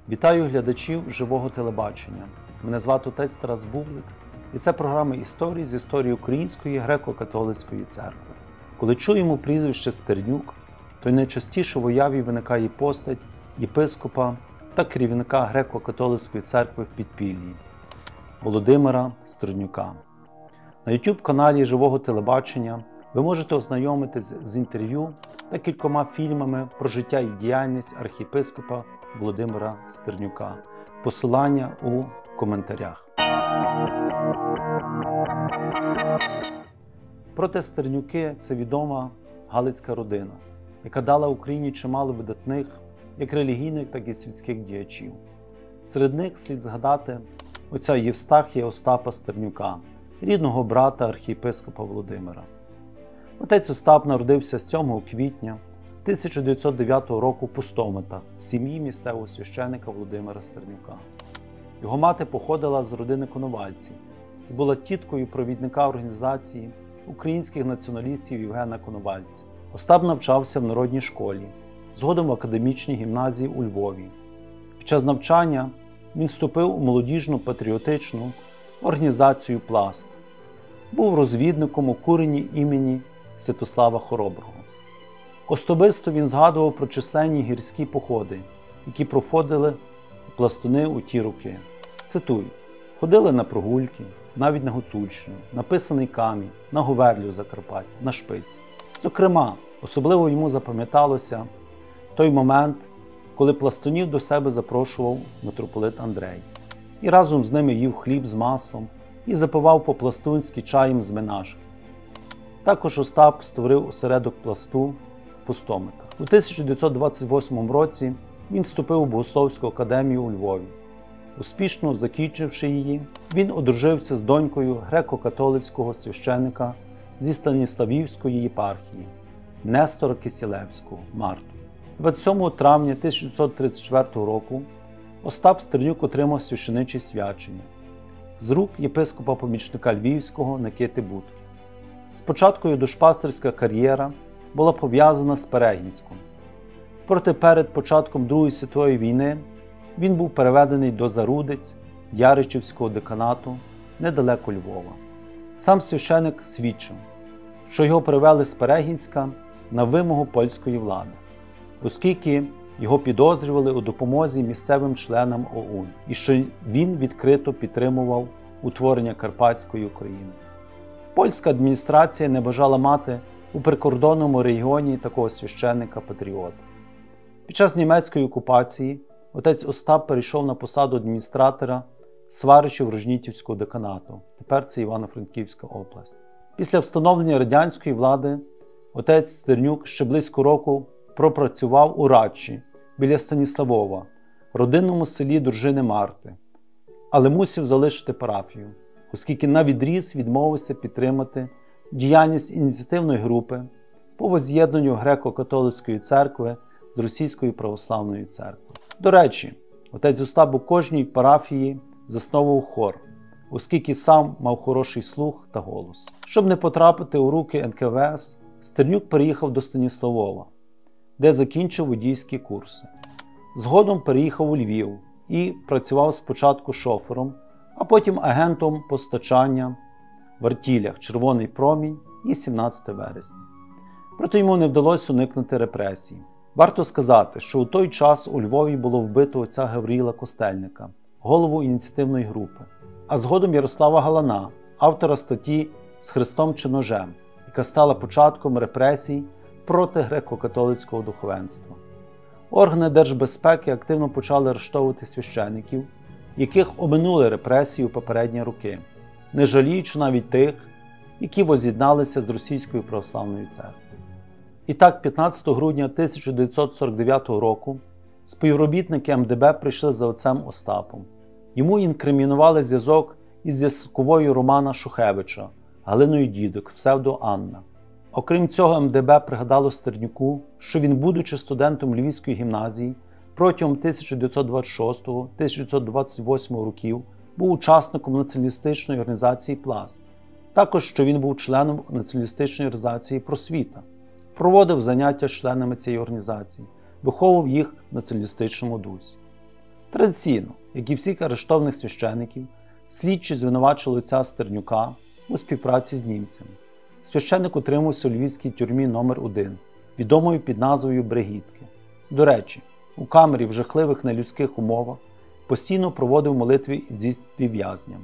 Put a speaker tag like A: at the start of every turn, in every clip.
A: Вітаю глядачів живого телебачення. Мене звати отець Тарас Бублик, і це програма історії з історії Української греко-католицької церкви. Коли чуємо прізвище Стернюк, то найчастіше в уяві виникає постать єпископа та керівника греко-католицької церкви в підпіллі Володимира Стернюка. На YouTube-каналі живого телебачення ви можете ознайомитись з інтерв'ю та кількома фільмами про життя і діяльність архієпископа Володимира Стернюка. Посилання у коментарях. Проте Стернюки – це відома галицька родина, яка дала Україні чимало видатних як релігійних, так і світських діячів. Серед них слід згадати отця Євстахія Остапа Стернюка, рідного брата архієпископа Володимира. Отець Остап народився 7 квітня 1909 року в Пустомитах в сім'ї місцевого священика Володимира Стернюка. Його мати походила з родини Коновальців і була тіткою провідника організації українських націоналістів Євгена Коновальця. Остап навчався в народній школі, згодом в академічній гімназії у Львові. Під час навчання він вступив у молодіжну патріотичну організацію «Пласт». Був розвідником у курені імені Святослава Хороброго. Особисто він згадував про численні гірські походи, які проходили пластуни у ті роки. Цитую: «Ходили на прогульки, навіть на Гуцульщину, на Писаний Камінь, на Говерлю Закарпаття, на Шпиці». Зокрема, особливо йому запам'яталося той момент, коли пластунів до себе запрошував митрополит Андрей. І разом з ними їв хліб з маслом і запивав по-пластунськи чаєм з менашки. Також Остап створив осередок пласту в Пустомитах. У 1928 році він вступив у Богословську академію у Львові. Успішно закінчивши її, він одружився з донькою греко-католицького священика зі Станіславівської єпархії Нестора Кисілевського Марту. 27 травня 1934 року Остап Стернюк отримав священиче свячення з рук єпископа-помічника Львівського Никити Будки. Спочатку його душпастерська кар'єра була пов'язана з Перегінськом. Проте перед початком Другої світової війни він був переведений до Зарудиць Яричівського деканату недалеко Львова. Сам священик свідчив, що його перевели з Перегінська на вимогу польської влади, оскільки його підозрювали у допомозі місцевим членам ОУН і що він відкрито підтримував утворення Карпатської України. Польська адміністрація не бажала мати у прикордонному регіоні такого священника-патріота. Під час німецької окупації отець Остап перейшов на посаду адміністратора Сваричів-Рожнітівського деканату, тепер це Івано-Франківська область. Після встановлення радянської влади отець Стернюк ще близько року пропрацював у Радчі біля Станіславова, родинному селі дружини Марти, але мусив залишити парафію, оскільки навідріз відмовився підтримати діяльність ініціативної групи по возз'єднанню греко-католицької церкви з Російською православною церквою. До речі, отець Остап у кожній парафії засновував хор, оскільки сам мав хороший слух та голос. Щоб не потрапити у руки НКВС, Стернюк переїхав до Станіславова, де закінчив водійські курси. Згодом переїхав у Львів і працював спочатку шофером, а потім агентом постачання в артілях «Червоний промінь» і «17 вересня». Проте йому не вдалося уникнути репресій. Варто сказати, що у той час у Львові було вбито отця Гавріла Костельника, голову ініціативної групи, а згодом Ярослава Галана, автора статті «З Христом чи ножем», яка стала початком репресій проти греко-католицького духовенства. Органи держбезпеки активно почали арештовувати священиків, яких оминули репресії у попередні роки, не жаліючи навіть тих, які воз'єдналися з Російською православною церквою. І так, 15 грудня 1949 року співробітники МДБ прийшли за отцем Остапом. Йому інкримінували зв'язок із зв'язковою Романа Шухевича, Галиною Дідок, псевдо Анна. Окрім цього, МДБ пригадало Стернюку, що він, будучи студентом Львівської гімназії, протягом 1926-1928 років був учасником націоналістичної організації «Пласт». Також, що він був членом націоналістичної організації «Просвіта». Проводив заняття з членами цієї організації, виховував їх в націоналістичному дусі. Традиційно, як і всіх арештованих священиків, слідчі звинувачили отця Стернюка у співпраці з німцями. Священик утримувався у львівській тюрмі номер 1, відомою під назвою Бригітки. До речі, у камері в жахливих нелюдських умовах постійно проводив молитви зі співв'язнями.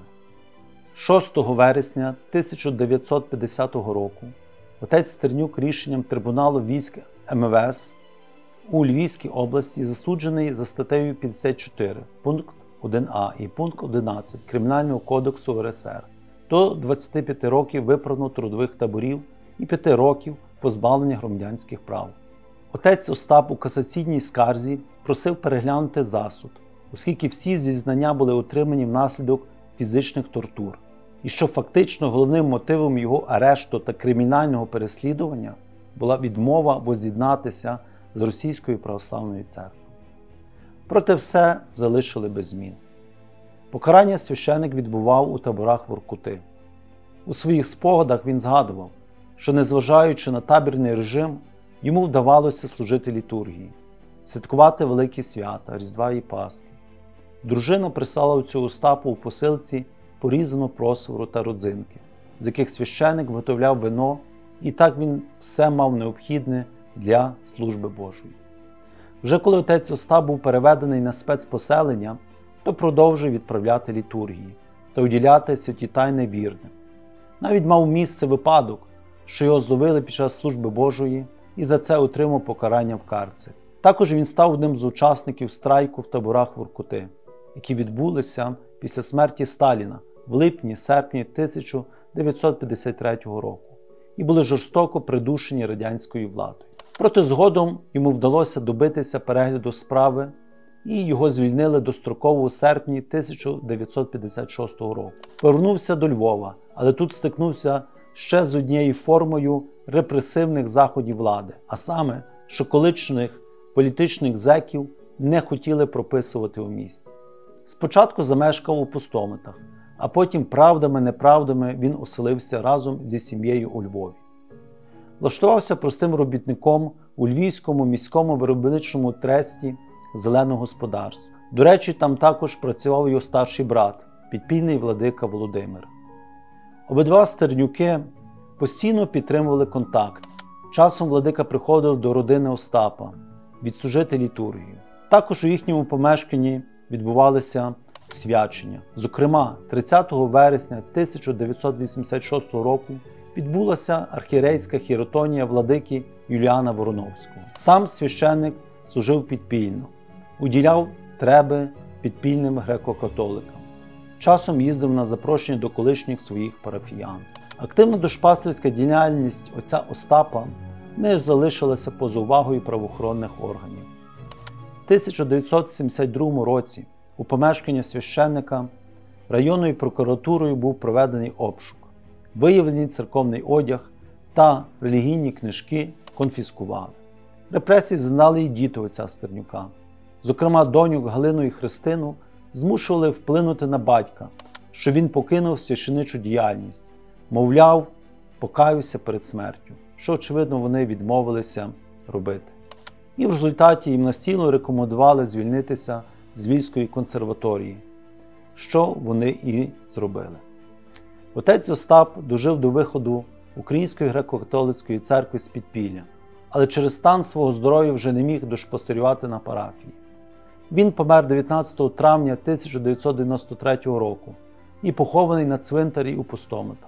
A: 6 вересня 1950 року отець Стернюк рішенням трибуналу військ МВС у Львівській області засуджений за статтею 54, пункт 1а і пункт 11 Кримінального кодексу РСР до 25 років виправно-трудових таборів і 5 років позбавлення громадянських прав. Отець Остап у касаційній скарзі просив переглянути засуд, оскільки всі зізнання були отримані внаслідок фізичних тортур, і що фактично головним мотивом його арешту та кримінального переслідування була відмова воз'єднатися з Російською православною церквою. Проте все залишили без змін. Покарання священик відбував у таборах Воркути. У своїх спогадах він згадував, що незважаючи на табірний режим, йому вдавалося служити літургії, святкувати великі свята, Різдва і Пасхи. Дружина прислала отцю Остапу у посилці порізану просвору та родзинки, з яких священик виготовляв вино, і так він все мав необхідне для служби Божої. Вже коли отець Остап був переведений на спецпоселення, то продовжив відправляти літургії та уділяти святі тайни вірним. Навіть мав місце випадок, що його зловили під час служби Божої і за це отримав покарання в карцері. Також він став одним з учасників страйку в таборах Воркути, які відбулися після смерті Сталіна в липні-серпні 1953 року і були жорстоко придушені радянською владою. Проте згодом йому вдалося добитися перегляду справи і його звільнили достроково у серпні 1956 року. Повернувся до Львова, але тут стикнувся ще з однією формою репресивних заходів влади, а саме, що колишніх політичних зеків не хотіли прописувати у місті. Спочатку замешкав у Пустомитах, а потім правдами-неправдами він оселився разом зі сім'єю у Львові. Влаштувався простим робітником у Львівському міському виробничому тресті зеленого господарства. До речі, там також працював його старший брат, підпільний владика Володимир. Обидва Стернюки постійно підтримували контакт. Часом владика приходив до родини Остапа відслужити літургію. Також у їхньому помешканні відбувалися свячення. Зокрема, 30 вересня 1986 року відбулася архієрейська хіротонія владики Юліана Вороновського. Сам священник служив підпільно, уділяв треби підпільним греко-католикам. Часом їздив на запрошення до колишніх своїх парафіян. Активна душпастерська діяльність отця Остапа не залишилася поза увагою правоохоронних органів. У 1972 році у помешканні священника районною прокуратурою був проведений обшук. Виявлений церковний одяг та релігійні книжки конфіскували. Репресії зазнали і діти отця Стернюка. Зокрема, доньок Галину і Христину змушували вплинути на батька, що він покинув священичу діяльність, мовляв, покаюся перед смертю, що, очевидно, вони відмовилися робити. І в результаті їм настійно рекомендували звільнитися з Львівської консерваторії, що вони і зробили. Отець Остап дожив до виходу Української греко-католицької церкви з підпілля, але через стан свого здоров'я вже не міг душпастерювати на парафії. Він помер 19 травня 1993 року і похований на цвинтарі у Пустомитах.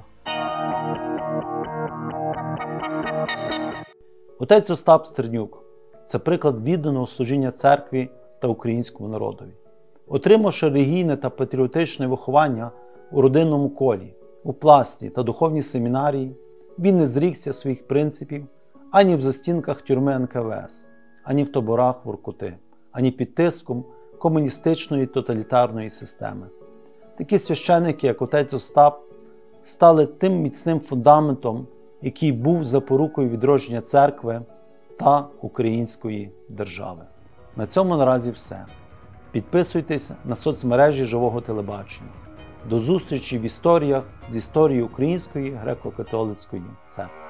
A: Отець Остап Стернюк – це приклад відданого служіння церкві та українському народові. Отримавши релігійне та патріотичне виховання у родинному колі, у Пласті та духовній семінарії, він не зрікся своїх принципів ані в застінках тюрми НКВС, ані в таборах Воркути, ані під тиском комуністичної тоталітарної системи. Такі священики, як отець Остап, стали тим міцним фундаментом, який був запорукою відродження церкви та української держави. На цьому наразі все. Підписуйтесь на соцмережі Живого телебачення. До зустрічі в історіях з історії Української греко-католицької церкви.